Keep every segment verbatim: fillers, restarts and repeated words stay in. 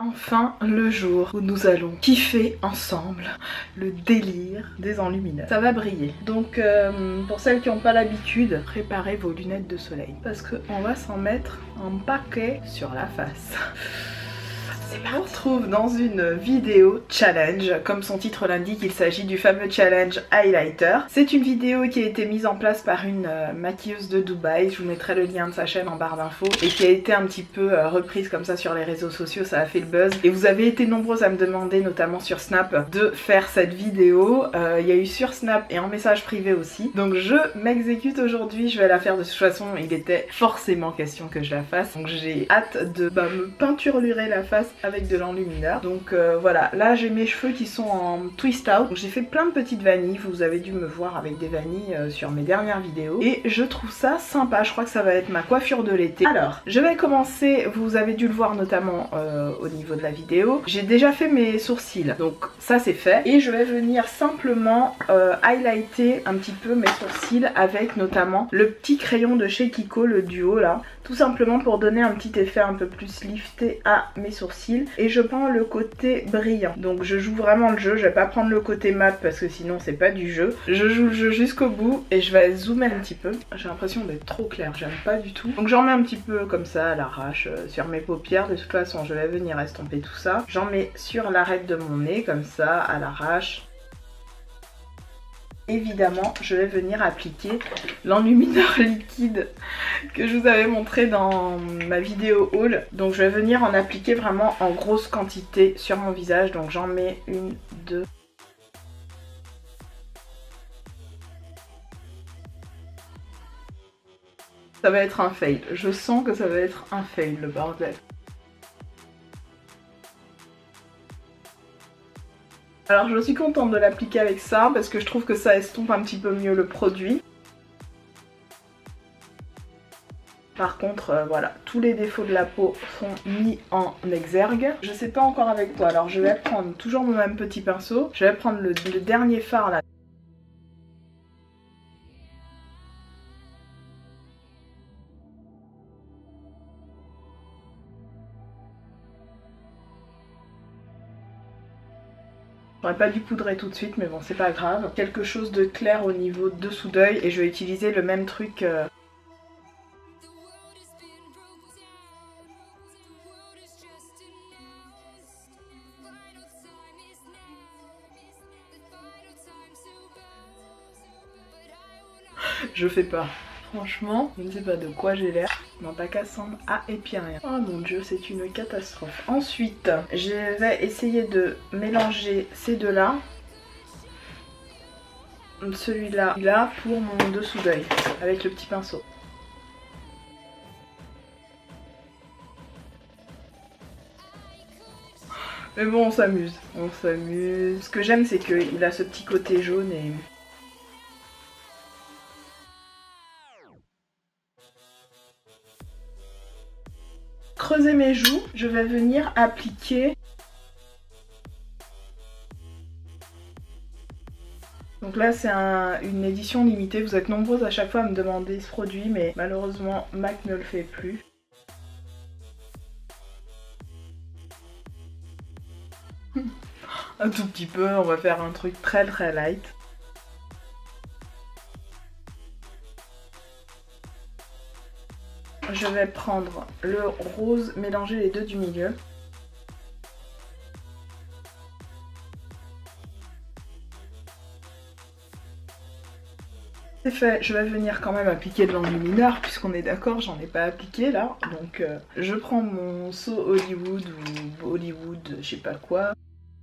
enfin le jour où nous allons kiffer ensemble le délire des enlumineurs. Ça va briller. Donc euh, pour celles qui n'ont pas l'habitude, préparez vos lunettes de soleil parce qu'on va s'en mettre un paquet sur la face. On se retrouve dans une vidéo challenge. Comme son titre l'indique, il s'agit du fameux challenge highlighter. C'est une vidéo qui a été mise en place par une euh, maquilleuse de Dubaï. Je vous mettrai le lien de sa chaîne en barre d'infos. Et qui a été un petit peu euh, reprise comme ça sur les réseaux sociaux. Ça a fait le buzz. Et vous avez été nombreux à me demander, notamment sur Snap, de faire cette vidéo. Euh, il y a eu sur Snap et en message privé aussi. Donc je m'exécute aujourd'hui. Je vais la faire de toute façon. Il était forcément question que je la fasse. Donc j'ai hâte de bah, me peinturlurer la face avec de l'enlumineur. Donc euh, voilà, là j'ai mes cheveux qui sont en twist out. J'ai fait plein de petites vanilles, vous avez dû me voir avec des vanilles euh, sur mes dernières vidéos. Et je trouve ça sympa, je crois que ça va être ma coiffure de l'été. Alors, je vais commencer, vous avez dû le voir notamment euh, au niveau de la vidéo. J'ai déjà fait mes sourcils, donc ça c'est fait. Et je vais venir simplement euh, highlighter un petit peu mes sourcils avec notamment le petit crayon de chez Kiko, le duo là. Tout simplement pour donner un petit effet un peu plus lifté à mes sourcils. Et je prends le côté brillant. Donc je joue vraiment le jeu. Je vais pas prendre le côté mat parce que sinon c'est pas du jeu. Je joue le jeu jusqu'au bout et je vais zoomer un petit peu. J'ai l'impression d'être trop claire. J'aime pas du tout. Donc j'en mets un petit peu comme ça à l'arrache euh, sur mes paupières. De toute façon je vais venir estomper tout ça. J'en mets sur l'arête de mon nez comme ça à l'arrache. Évidemment, je vais venir appliquer l'enlumineur liquide que je vous avais montré dans ma vidéo haul. Donc je vais venir en appliquer vraiment en grosse quantité sur mon visage. Donc j'en mets une, deux. Ça va être un fail. Je sens que ça va être un fail, le bordel. Alors je suis contente de l'appliquer avec ça parce que je trouve que ça estompe un petit peu mieux le produit. Par contre, euh, voilà, tous les défauts de la peau sont mis en exergue. Je sais pas encore avec quoi, alors je vais prendre toujours mon même petit pinceau. Je vais prendre le, le dernier fard là. J'aurais pas dû poudrer tout de suite, mais bon, c'est pas grave. Quelque chose de clair au niveau dessous d'œil et je vais utiliser le même truc... Euh... Je fais pas. Franchement, je ne sais pas de quoi j'ai l'air. Non, pas Cassandre. Ah, et puis rien. Oh mon dieu, c'est une catastrophe. Ensuite, je vais essayer de mélanger ces deux-là. Celui-là, là, pour mon dessous d'œil, avec le petit pinceau. Mais bon, on s'amuse. On s'amuse. Ce que j'aime, c'est qu'il a ce petit côté jaune et... Creuser mes joues, je vais venir appliquer... Donc là c'est un, une édition limitée, vous êtes nombreuses à chaque fois à me demander ce produit mais malheureusement MAC ne le fait plus. Un tout petit peu, on va faire un truc très très light. Je vais prendre le rose, mélanger les deux du milieu. C'est fait, je vais venir quand même appliquer de l'enlumineur puisqu'on est d'accord, j'en ai pas appliqué là. Donc euh, je prends mon seau Hollywood ou Hollywood, je sais pas quoi.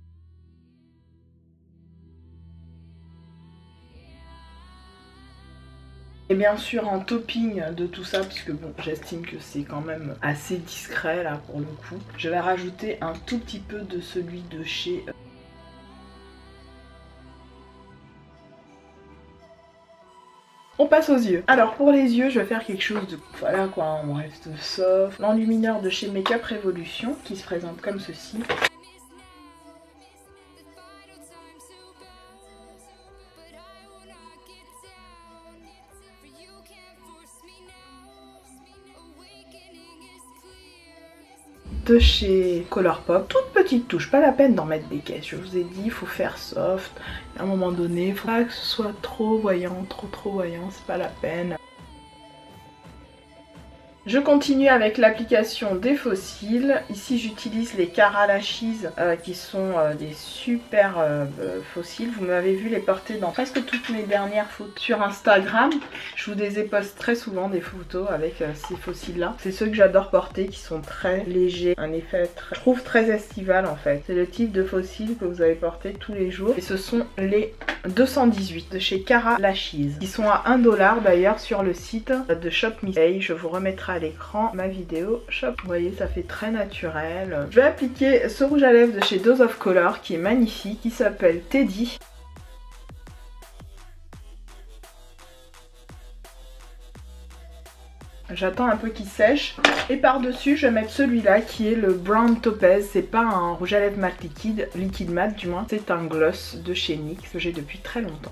Et bien sûr en topping de tout ça, puisque bon j'estime que c'est quand même assez discret là pour le coup, je vais rajouter un tout petit peu de celui de chez... On passe aux yeux. Alors pour les yeux, je vais faire quelque chose de... Voilà quoi, on reste soft. L'enlumineur de chez Make Up Revolution qui se présente comme ceci. de chez Colourpop. Toute petite touche, pas la peine d'en mettre des caisses. Je vous ai dit, il faut faire soft. À un moment donné, il faut pas que ce soit trop voyant, trop trop voyant, c'est pas la peine. Je continue avec l'application des fossiles. Ici j'utilise les Cara Lashes euh, qui sont euh, des super euh, fossiles. Vous m'avez vu les porter dans presque toutes mes dernières photos sur Instagram. Je vous les ai posté très souvent des photos avec euh, ces fossiles là. C'est ceux que j'adore porter, qui sont très légers. Un effet très, je trouve très estival en fait. C'est le type de fossiles que vous allez porter tous les jours. Et ce sont les deux cent dix-huit de chez Cara Lashes. Ils sont à un dollar d'ailleurs sur le site de Shop Missy. Je vous remettrai à l'écran ma vidéo shop. Vous voyez, ça fait très naturel. Je vais appliquer ce rouge à lèvres de chez Dose of Color qui est magnifique, qui s'appelle Teddy. J'attends un peu qu'il sèche. Et par-dessus, je vais mettre celui-là qui est le Brown Topaz. C'est pas un rouge à lèvres mat liquide, liquide mat du moins. C'est un gloss de chez N Y X que j'ai depuis très longtemps.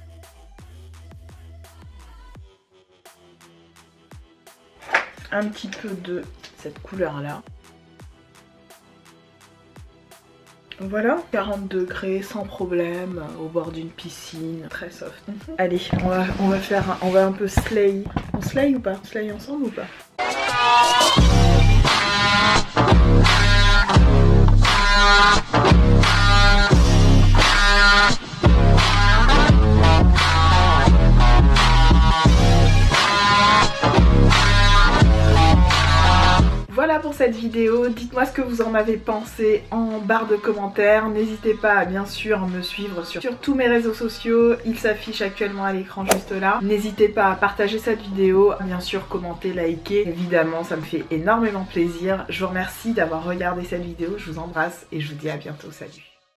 Un petit peu de cette couleur là. Voilà, quarante degrés sans problème, au bord d'une piscine, très soft. Mm-hmm. Allez, on va, on va faire, un, on va un peu slay. On slay ou pas? On slay ensemble ou pas? Voilà pour cette vidéo, dites-moi ce que vous en avez pensé en barre de commentaires. N'hésitez pas à bien sûr me suivre sur, sur tous mes réseaux sociaux, ils s'affichent actuellement à l'écran juste là. N'hésitez pas à partager cette vidéo, bien sûr commenter, liker, évidemment ça me fait énormément plaisir. Je vous remercie d'avoir regardé cette vidéo, je vous embrasse et je vous dis à bientôt, salut.